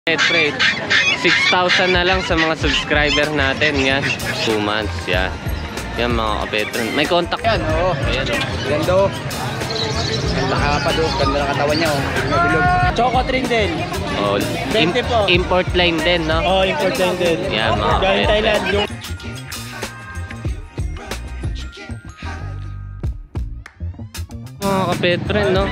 Trade 6,000 na lang sa mga subscriber natin. Yan, 2 months. Yan, yan mga kapetron. May contact yan. Oo. Ayan, ganda o. Ganda ka pa doon. Ganda ng katawan niya o. Mabilog. Choco Trindle. oh, 20 po. Import line din, no? Oo, import line din. Yan mga Galing kapetron. Thailand. Yung Mga kapetron, no?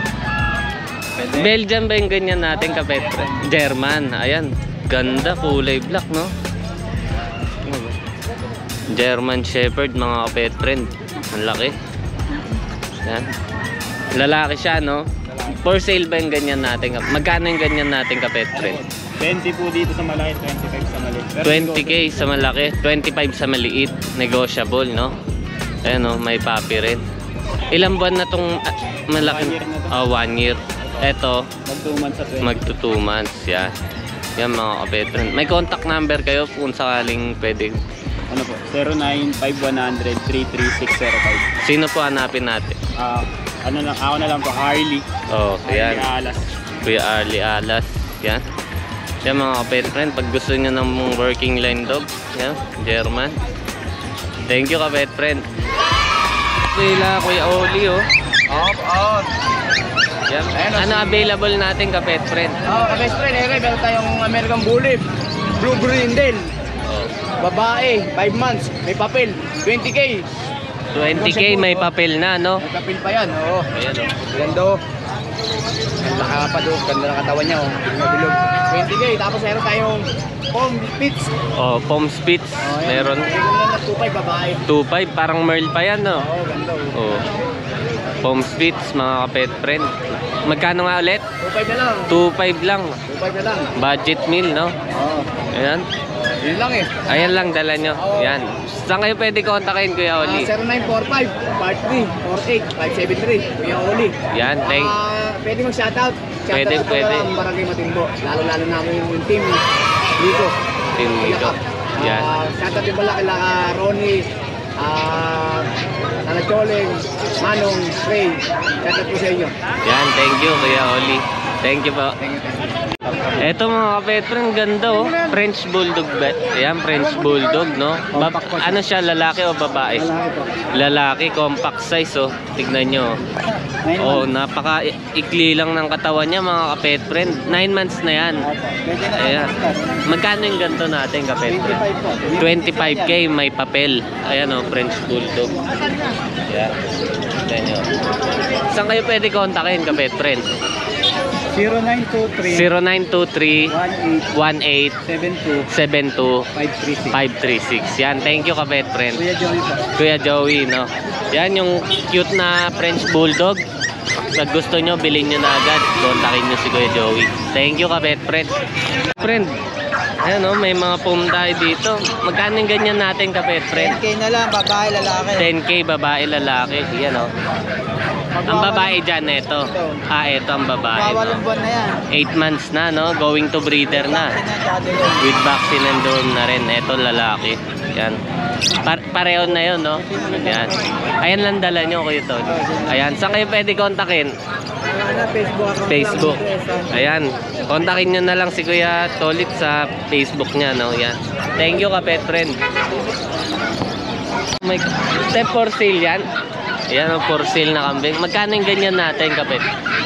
Belgian ba yung ganyan natin, kapetron? German. Ayan, ganda, kulay black, no? German Shepherd, mga kapetron. Ang laki. Yan. Lalaki siya, no? For sale ba yung ganyan natin? Magkano yung ganyan natin, kapetron? 20 po dito sa malaki, 25 sa maliit. 20k sa malaki, 25 sa maliit. Negotiable, no? Ayan, no? May papi rin. Ilang buwan na tong malaki? 1 year na to. 1 year. Eto, Mag 2 months sa 20. magto 2 months. Yan. Yan mga kapetron. May contact number kayo kung sakaling pwede. Ano po? 095100-33605. Sino po hanapin natin? Ano lang, ako na lang po, Harley. Oh, yan. Harley Alas. Kuya Arlie Alas. Yan. Yan mga kapetron. Pag gusto nyo ng working line dog. Yan. German. Thank you kapetron. Kuya Oli, oh. Oo. Yan. Ayan, oh, Ano available natin kapet friend? Ka-best friend, meron tayong American Bully. Blue Brindle. Oh. Babae, 5 months, may papel, 20k. 20k may papel na, no? May papel pa yan, oo. Ayan, oh. Ganda o. Ganda ka pa doon, ganda ng katawan niya o. Mabilog. 20k, tapos meron tayong Pom Spitz. Oh, Pom Spitz. Meron. Meron na 2.5 babae. 2.5, parang Merl pa yan, no? Oo, ganda o. Oh. Pom Spitz, mga kapet friend. Magkano nga ulit? 2.5 na lang. 2.5 lang. 2.5 na lang. Budget meal, no? Oo. Ayan. Yun lang eh. Ayan lang, dala nyo. Yan. Saan kayo pwede kontakin, Kuya Oli? 0945 part 3 48 573 Kuya Oli. Yan, thank. Pwede mag-shoutout. Pwede, Shoutout pwede. ang Barangay Matimbo. Lalo-lalo namin yung team Lico. Team Lico. Yan. Shoutout din pala kila Ronnie, Nana Choleng, Manong, Ray. Shoutout po sa inyo. Yan, thank you, Kuya Oli. Thank you po. Thank you. Eto mga kapetron, ganda oh. French Bulldog ba? Ayan, French Bulldog, no? Ano siya, lalaki o babae? Malaki po. Lalaki, compact size oh. Tignan nyo. Oh, napaka-ikli lang ng katawan niya mga kapetron. 9 months na yan. Ayan. Magkano yung ganito natin, kapetron? 25 po. 25k, may papel. Ayan oh, French Bulldog. Ayan. Tignan nyo. Saan kayo pwede kontakin, kapetron? 0923 0923 18 72 72 536. 536. Yan, thank you kapet friend. Kuya Joey po. Kuya Joey, no? Yan yung cute na French Bulldog. Pag gusto nyo, bilhin nyo na agad. Kontakin nyo si Kuya Joey. Thank you kapet friend. Friend, ayan no, may mga foam tayo dito. Magkano yung ganyan natin kapet friend? 10k na lang, babae, lalaki. 10k, babae, lalaki. Yan o. Ang babae dyan, ito. Ito ang babae. Bawalong buwan na yan. 8 months na, no? Going to breeder na. With vaccine and dorm na rin. Ito lalaki. Yan. Pareho na yun, no? Yan. Ayan lang dala nyo, Kuya Tony. Ayan. Saan kayo pwede kontakin? Facebook. Ayan. Kontakin nyo na lang si Kuya Tolit sa Facebook niya, no? Yan. Thank you, kapet friend. May step for sale yan. Ayan, for sale na kambing. Magkano yung ganyan natin, kapet?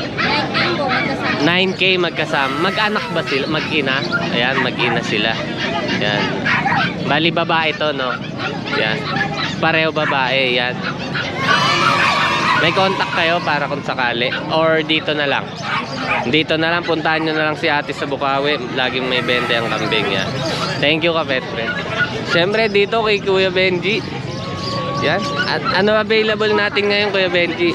9k magkasama. Mag-anak ba sila? Mag-ina? Ayan, mag-ina sila. Ayan. Bali babae to, no? Ayan. Pareho babae, ayan. May contact kayo para kung sakali? Or dito na lang? Dito na lang, puntahan nyo na lang si ate sa Bukawi. Laging may bente ang kambing yan. Thank you, kapet friend. Siyempre, dito kay Kuya Benji. Yan. At ano available natin ngayon, Kuya Benji?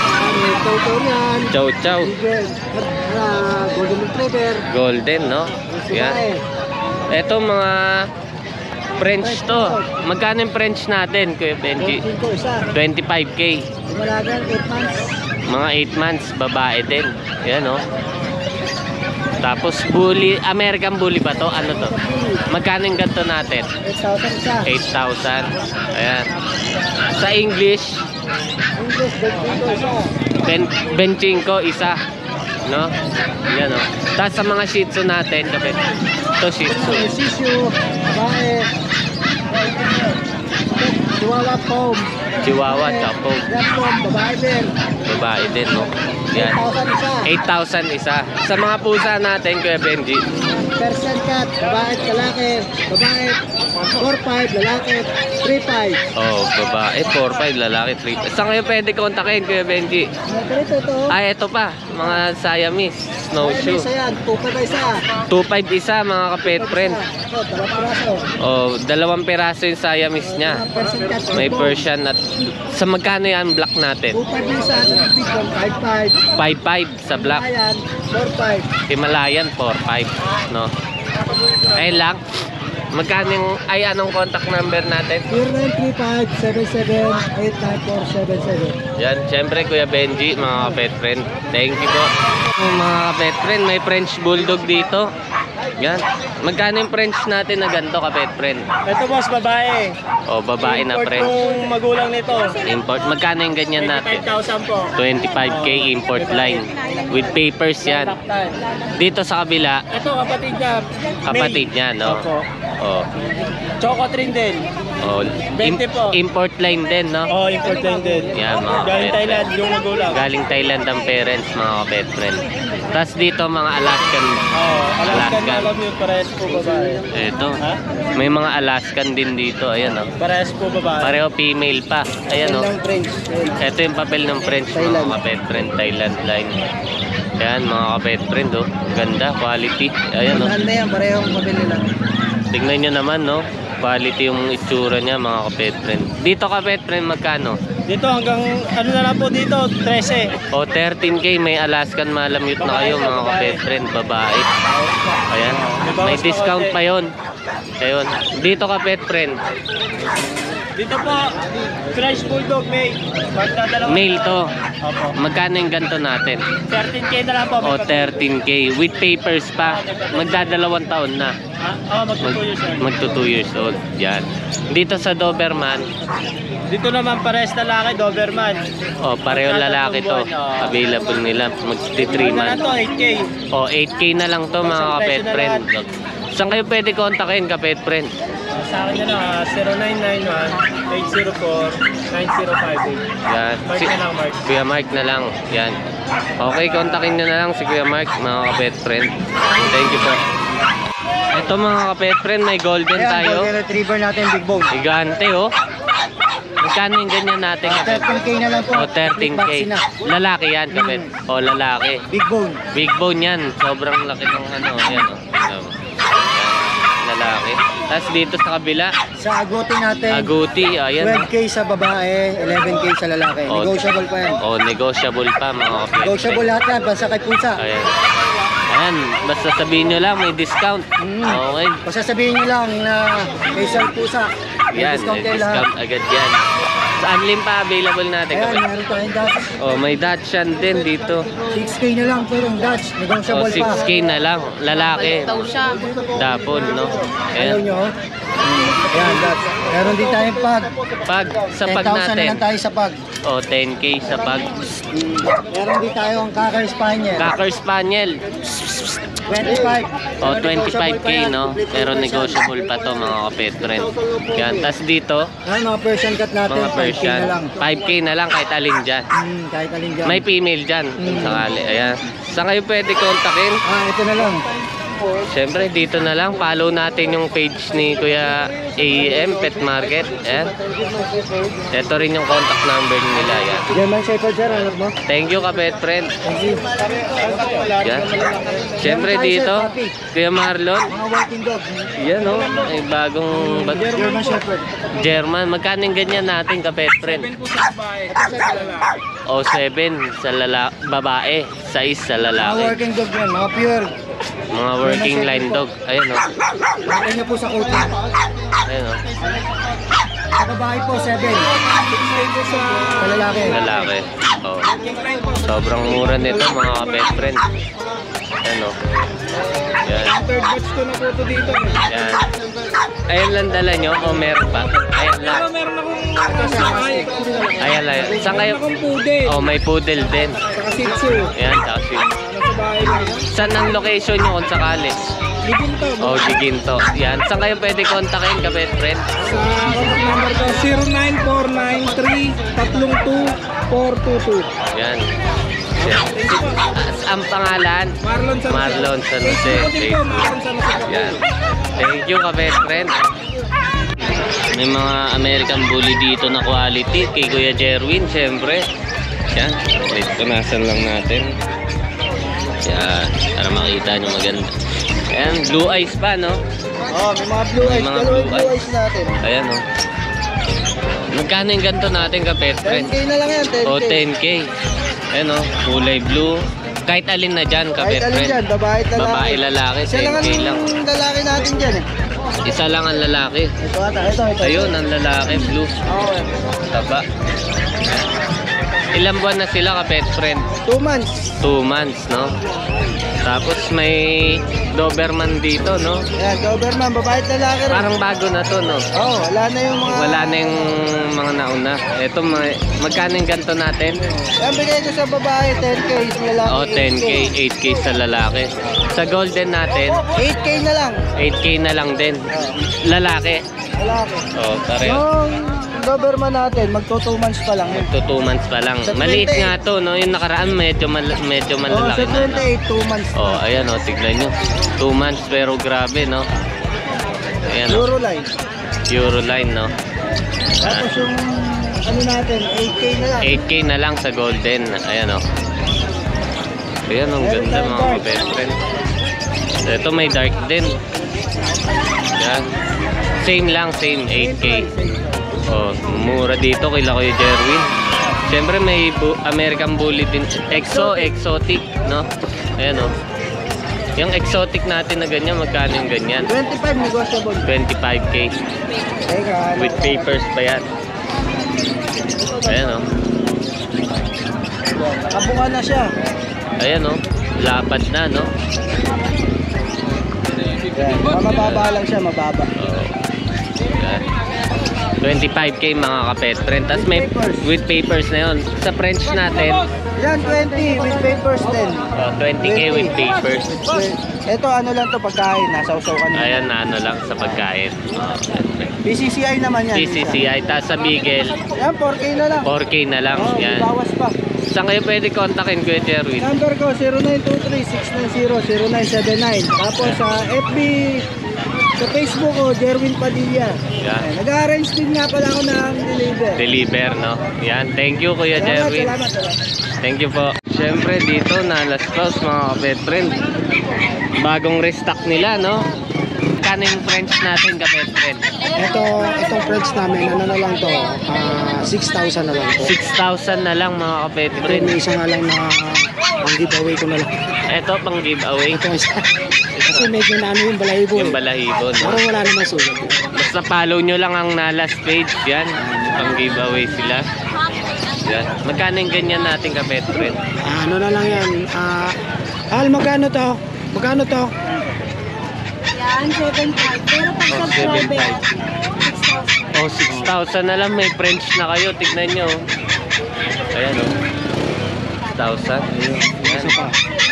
Chow chow. Golden Retriever. Golden, no? Yan. Ito mga French to. Magkano yung French natin, Kuya Benji? 25k. Malagan, 8 months. Mga 8 months, babae din. Yan, no? Tapos bully, American Bully ba to? Ano to? Magkano yung ganito natin? 8,000 isa. 8,000. Ayan. Sa English, English, 25 isa. 25 isa. No? Yan, oh. Tapos sa mga Shih Tzu natin, kapit. Ito Shih Tzu. Sisyo, babae. Chihuahua Pom. Chihuahua, Chapo. Red Pom, babae din. Babae din, no? Yan. 8,000 isa. 8,000 isa. Sa mga pusa natin, Kuya Benji. Persian cat, babae, lalaki. Babae, 4-5, lalaki, 3-5. Oh, babae, 4-5, lalaki, 3. Saan kayo pwede kontakin, Kuya Benji? Ito. Ay, ito pa. Mga Siamese. Snowshoe. Isa yan, 2-5 isa. 2.5 isa, mga kapet friend. Ito, 2 piraso. Oh, 2 piraso yung Siamese niya. Persian cat, May Persian at sa magkano yan black natin? 2-5 isa, 5-5. 5.5 sa black. Ayan, 4-5. Himalayan 4.5, no? Ayun lang. Magkano yung, ay anong contact number natin? 0935-77-89477. Yan, syempre Kuya Benji, mga pet friend. Thank you po. Mga pet friend, may French Bulldog dito. Yan. Magkano yung French natin na ganito ka pet friend? Ito boss, babae. O, babae na French. Yung magulang nito. Import. Magkano yung ganyan natin? 5,000 po. 25k import line. With papers yan. Dito sa kabila, Ito, kapatid niya. kapatid niya, no? Opo. Oh. Choco Trindle. Oh. 20 po. Import line din, no? Oh, import din. Yan, mga Galing pet Thailand, friend. yung magulang. Galing Thailand ang parents, mga pet friend. Tapos dito, mga Alaskan. Oh, Alaskan Alaskan. alam yun, parehas po babae. Ito. Ha? May mga Alaskan din dito. Ayan, oh. Parehas po babae. Pareho female pa. Ayan, oh. French. Ito yung papel ng French, mga kapet friend. Thailand line. Ayan, mga kapet friend, oh. Ganda, quality. Ayan, oh. Maganda yan, parehong pabili lang. Tingnan nyo naman, no? Quality yung itsura niya, mga kapet friend. Dito, kapet friend, magkano? Dito hanggang, ano na lang po dito, 13. O, 13k. May Alaskan Malamute na kayo, mga kapet friend. Babae. Ayan. May discount pa yun. Ayun. Dito, kapet friend. Dito po, French Bulldog, magdadalawa. Male to. Opo. Magkano yung ganito natin? 13K na lang po. O, 13k. With papers pa. Magdadalawang taon na. Magtutuyo siya. Magto 2 years old. Yan. Dito sa Doberman. Dito naman parehas lalaki, Doberman. O, pareho lalaki to. Available nila. Magti 3 Ano na months. to, 8K. O, 8k na lang to, mga kapet friend. Saan kayo pwede kontakin, kapet friend? Sa akin na 0991-804-9058. Yan. Mark na lang, Mark. Kuya Mark na lang. Yan. Okay, kontakin nyo na lang si Kuya Mark, mga kapet friend. Thank you po. Ito, mga kapet friend, may golden tayo. Golden Retriever natin, big bone. Gigante, oh. Magkano yung ganyan natin, kapet? 13K na lang po. O, 13k. Lalaki yan, kapet. O, lalaki. Big bone. Big bone yan. Sobrang laki ng ano. Yan, oh. Tingnan mo. Lalaki. Tapos dito sa kabila, Sa aguti natin, aguti. Ayan. 12K sa babae, 11K sa lalaki. Oh. Negotiable pa yan. O, negotiable pa, mga kapet. Negotiable lahat yan, basta kay pusa. Ayan. Ayan. Basta sabihin nyo lang, may discount. Okay. Basta sabihin nyo lang na may isang pusa. May Yan. discount May kayo lahat. discount agad yan. Saan lim pa available natin, Ayan, kapet? meron tayong Dutch. Oh, may Dachshund din dito. 6K na lang po yung Dutch. Oh, Negotiable pa. 6k na lang. Lalaki. Dapon, no? Ayaw Ayan. nyo, oh. Ayan, Dutch. Meron din tayong pag. Pag, sa pag 10,000 na natin. lang tayo sa pag. Oh, 10k sa pag. Meron din tayong Cocker Spaniel. Cocker Spaniel. 25. Oh, 25k, no? Pero negotiable pa to, mga kapet friend. Yan. Tapos dito, Ayan, mga Persian cat natin. mga 5K Persian. na lang. 5k na lang kahit alin dyan. Kahit alin dyan. May female dyan. Sakali. Ayan. Saan kayo pwede kontakin? Ito na lang. Siyempre, dito na lang. Follow natin yung page ni Kuya AEM Pet Market. Ayan. Ito rin yung contact number nila. Yan. German Shepherd, sir. Alam mo? Thank you, kapet friend. Thank you. Yan. Siyempre dito, Kuya Marlon. Mga working dog. Yan, oh. May bagong German Shepherd. German. Magkano yung ganyan natin, kapet friend? O, 7 sa babae. 6 sa Mga lalaki. working dog yan. Mga pure. Mga working line dog. Ayan, oh. Lagyan nyo po sa coating. Ayan, oh. Sa babae po, 7. Sa lalaki. Lalaki. Oh. Sobrang mura nito, mga kapet friend. Ayan, oh. Yan. Third batch ko na po ito dito. Yan. Ayan lang dala nyo o meron pa? Ayan lang. Meron akong kasama. Ayan lang. Saan kayo? Akong poodle. Oh, may poodle din. Saka Shih Tzu. Ayan, tsaka Shih Tzu. Nasa bahay lang. Saan ang location nyo kung sakali? Liginto. Oh, Giginto. Yan. Saan kayo pwede kontakin ka, best friend? Sa contact number ko, 09493-32-422. Yan. Yan. Ang pangalan? Marlon San Jose. Marlon San Jose. Facebook din po, Marlon San Jose. Yan. Thank you ka, best friend. May mga American Bully dito na quality kay Kuya Jerwin, syempre. Yan. Wait, punasan lang natin. Yan. Para makita nyo maganda. Ayan, blue eyes pa, no? Oh, may mga blue eyes. May mga Dalawang blue blue eyes natin. Ayan, no? Magkano yung ganito natin ka, best friend? 10K na lang yan, 10K. O, 10K. Ayan, no? Kulay blue. Kahit alin na dyan, ka, Kahit best alin friend. dyan, babae at lalaki. Babae, lalaki, Isa lang 10K lang. ang lalaki natin dyan eh. Isa lang ang lalaki. Ito ata, ito. Ayun, ang lalaki, blue. Okay. Taba. Ilang buwan na sila ka, pet friend? 2 months. 2 months, no? Tapos may Doberman dito, no? Ayan, Doberman, babae at lalaki rin. Parang bago na to, no? Oh, wala na yung mga... Wala na yung mga nauna. Ito, magkano yung ganito natin? Yan, bigay ko sa babae, 10K. Sa lalaki, O, 10K, 8K sa lalaki. Sa golden natin, 8K na lang. 8K na lang din. Lalaki. Lalaki. O, pareho. Yung Doberman natin, magto 2 months pa lang. Magto 2 months pa lang. Sa Maliit 28. nga to, no? Yung nakaraan, medyo Oh, malalaki sa na. No? 28, 2 months. Oh, ayan oh, tignan nyo. 2 months pero grabe, no? Ayan oh, Euroline. Euroline, no? Tapos yung ano natin, 8K na lang. 8K na lang sa golden. Ayan oh. Ayan, ang ganda mga best friend. Ito may dark din. Ayan. Same lang, same 8K. Oh, mura dito kila Kuya Jerwin. Siyempre may American Bully din. Exotic, no? Ayan oh. Yung exotic natin na ganyan, magkano yung ganyan? 25 negotiable. 25K. Teka, ano? With papers pa yan. Ayan oh. Nakabuka na siya. Ayan oh. Lapad na, no? Yan. Mababa lang siya, mababa. Oh. Ayan. 25K mga kapet friend. Tapos may with papers na yun. Sa French natin, Yan, 20 with papers din. 20K with papers. Ito ano lang to pagkain, nasa usaw ka na. Ayan na ano lang sa pagkain. BCCI naman yan. TCCI. Tapos sa Beagle, Yan, 4K na lang. 4K na lang. Oh, Yan. bawas pa. Saan kayo pwede kontakin, Kuya Jerwin? Number ko 0923-690-0979. Tapos sa FB, sa Facebook ko, Jerwin Padilla. Yan. Nag-arrange din nga pala ako ng deliver. Deliver, no? Yan. Thank you, Kuya Jerwin. Salamat. Thank you po. Siyempre dito na Las Paus mga kapet friend. Bagong restock nila, no? Kano yung French natin kapet friend? Itong French namin, ano na lang to, 6,000 na lang to. 6,000 na lang mga kapet friend. May isa nga lang na ang giveaway ko na lang. Ito pang giveaway. Ito isa. Kasi medyo na ano yung balahibo. Yung balahibo, no? Parang wala naman sulat. Basta follow nyo lang ang Nalas page. Yan. Pang giveaway sila. Yan. Magkano yung ganyan natin kapet friend? Ano na lang yan. Al, magkano to? Magkano to? Yan, 7.5. Pero pag Oh, subscriber, 7.5. 6,000. 6,000 na lang. May French na kayo. Tignan nyo. Ayan o. 6,000. Yan. Isa pa.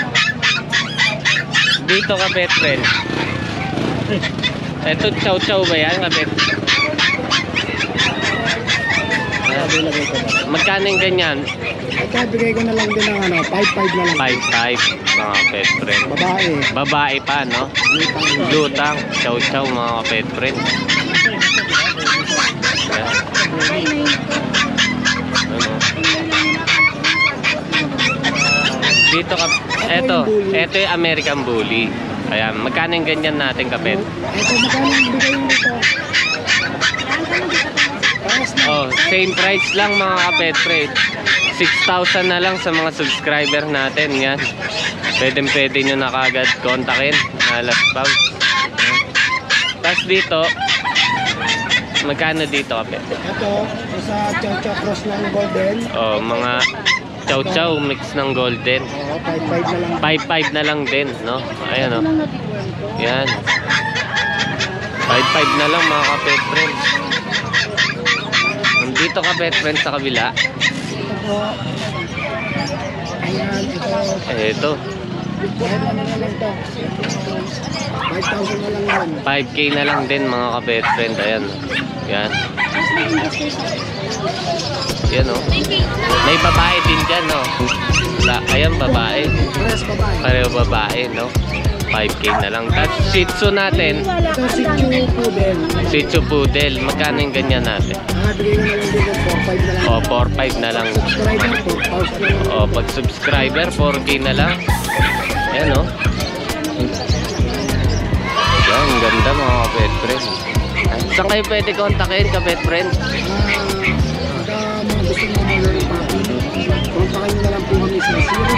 Dito kapet friend. Ito chow-chow ba yan kapet? Sabi lagay ko ba? Magkano yung ganyan? Ito, bigay ko na lang din ng ano, 5.5 na lang. 5,500 mga kapet friend. Babae. Babae pa, no? Lutang. Lutang, chow-chow mga kapet friend. Ayan. Ano? Dito ka, eto yung American Bully. Ayan, magkano yung ganyan natin kapet? Ito, magkano yung bigay mo nito? Paras na. Oh, same price lang mga kapet friend. 6,000 na lang sa mga subscriber natin. Yan. Pwede nyo na kagad kontakin. Nalas Paus. Tapos dito, magkano dito kapet? Ito, isa chow-chow cross ng golden. Oh, mga chow-chow mix ng golden. Oo, 5.5 na lang. 5,500 na lang din, no? Ayan, oh. Yan. 5,500 na lang mga kapet friends. Nandito kapet friends sa kabila. Ito po, Ayan, ito. Ito. Kahit ano na lang to. 5,000 na lang yan. 5K na lang din mga ka-best friend. Ayan. Yan. Yan oh. May babae din dyan oh. Ayan babae. Pares babae. Pareho babae no. 5K na lang. Tapos Shih Tzu natin. Ito si Chu Poodle. Shih Tzu Poodle. Magkano yung ganyan natin? Bigay ko na lang din ng 4,500 na lang. O, 4-5 na lang. Subscriber, 4,000 na lang. O, pag subscriber, 4K na lang. Ayan o. Yan, ganda mga ka-pet friend. Saan kayo pwede kontakin ka-pet friend? Pagka mga gusto mo mag-learn papi, kontakin nyo na lang po kami sa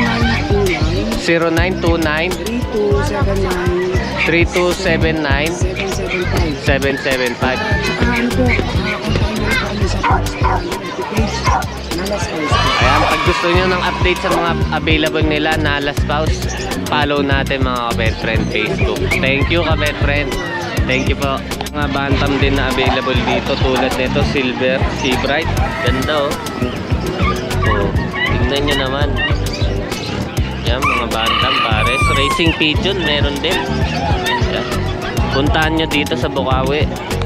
0929 0929 3279 3279 775. 775. Ano po, kontakin nyo lang po kami sa page na Las House. Ayan, pag gusto nyo ng update sa mga available nila na Last Spouse, follow natin mga ka-pet friend Facebook. Thank you ka-pet friend. Thank you po. Mga bantam din na available dito tulad nito, Silver, Sea Bright. Ganda oh. Oh, tingnan nyo naman. Yan, mga bantam pares. Racing Pigeon, meron din. Yan. Puntahan nyo dito sa Bukawi.